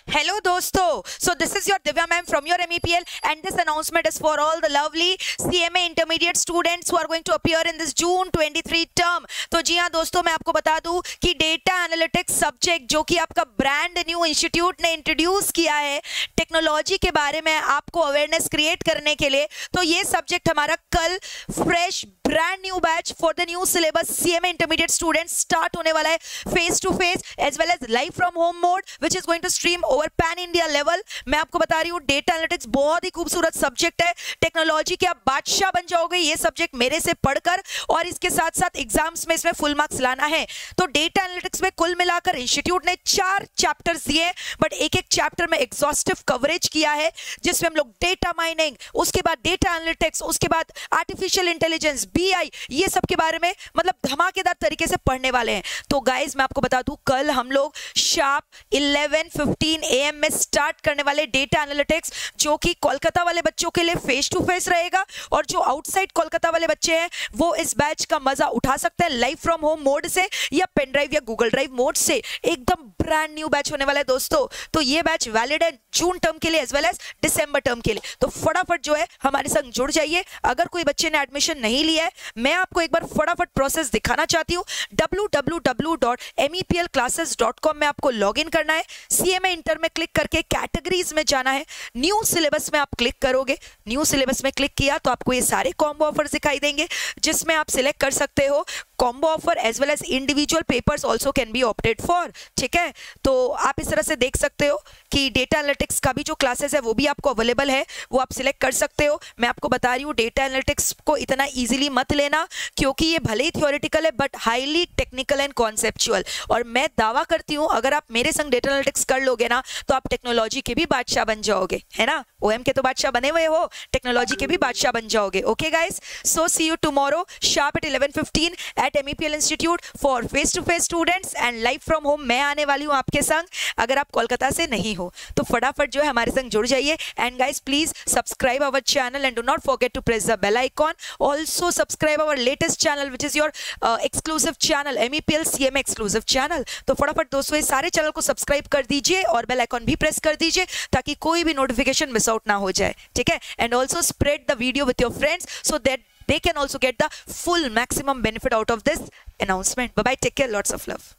Hello दोस्तों, so this is your Divya ma'am from your MEPL and this announcement is for all the lovely CMA intermediate students who are going to appear in this June 23 term। तो जी हाँ दोस्तों, मैं आपको बता दूं कि data analytics subject जो कि आपका ब्रांड न्यू इंस्टीट्यूट ने इंट्रोड्यूस किया है टेक्नोलॉजी के बारे में आपको अवेयरनेस क्रिएट करने के लिए, तो ये सब्जेक्ट हमारा कल fresh brand new batch for the new syllabus CMA intermediate students start होने वाला है face to face as well as live from home mode which is going to stream over pan India level. मैं आपको बता रही हूँ data analytics बहुत ही खूबसूरत सब्जेक्ट है, टेक्नोलॉजी के आप बादशाह बन जाओगे ये सब्जेक्ट मेरे से पढ़कर, और इसके साथ साथ एग्जाम्स में इसमें फुल मार्क्स लाना है। तो डेटा एनालिटिक्स में कुल मिलाकर इंस्टीट्यूट ने 4 चैप्टर्स दिए, बट एक एक चैप्टर में एग्जॉस्टिव कवरेज किया है जिसमें हम लोग डेटा माइनिंग, उसके बाद डेटा एनालिटिक्स, उसके बाद आर्टिफिशियल इंटेलिजेंस, BI, ये सब के बारे में मतलब धमाकेदार तरीके से पढ़ने वाले हैं। तो गाइज मैं आपको बता दूं कल हम लोग शार्प 11:15 AM में स्टार्ट करने वाले डेटा एनालिटिक्स, जो कि कोलकाता वाले बच्चों के लिए फेस टू फेस रहेगा, और जो आउटसाइड कोलकाता वाले बच्चे हैं वो इस बैच का मजा उठा सकते हैं लाइव फ्रॉम होम मोड से या पेन ड्राइव या गूगल ड्राइव मोड से। एकदम ब्रांड न्यू बैच होने वाला है दोस्तों। तो ये बैच वैलिड है जून टर्म के लिए as well as December term के लिए, तो फटाफट जो है हमारे संग जुड़ जाइए। अगर कोई बच्चे ने एडमिशन नहीं लिया है, मैं आपको एक बार फटाफट प्रोसेस दिखाना चाहती हूँ। www.meplclasses.com में आपको लॉगिन करना है, CMA इंटर में क्लिक करके कैटेगरीज में जाना है, न्यू सिलेबस में आप क्लिक करोगे। न्यू सिलेबस में क्लिक किया तो आपको ये सारे कॉम्बो ऑफर्स दिखाई देंगे जिसमें आप सिलेक्ट कर सकते हो combo offer as well as individual papers also can be opted for. ठीक है, तो आप इस तरह से देख सकते हो कि डेटा एनालिटिक्स का भी जो क्लासेस है वो भी आपको अवेलेबल है, वो आप सिलेक्ट कर सकते हो। मैं आपको बता रही हूँ डेटा एनालिटिक्स को इतना इजीली मत लेना, क्योंकि ये भले ही थ्योरेटिकल है but highly technical and conceptual, और मैं दावा करती हूँ अगर आप मेरे संग डेटा एनालिटिक्स कर लोगे ना तो आप टेक्नोलॉजी के भी बादशाह बन जाओगे, है ना। OM के तो बादशाह बने हुए हो, टेक्नोलॉजी के भी बादशाह बन जाओगे। Okay guys, so see you tomorrow sharp at 11:15 at MEPL institute for face to face students and live from home. मैं आने वाली हूँ आपके संग, अगर आप कोलकाता से नहीं हो तो फटाफट जो है हमारे संग जुड़ जाइए। And guys please subscribe our channel and do not forget to press the bell icon. Also subscribe our latest channel which is your exclusive channel MEPL CMA exclusive channel. तो फटाफट दोस्तों ये सारे चैनल को सब्सक्राइब कर दीजिए और bell icon भी प्रेस कर दीजिए ताकि कोई भी नोटिफिकेशन मिस आउट ना हो जाए। ठीक है, and also spread the video with your friends so that they can also get the full maximum benefit out of this announcement. Bye bye, take care, lots of love.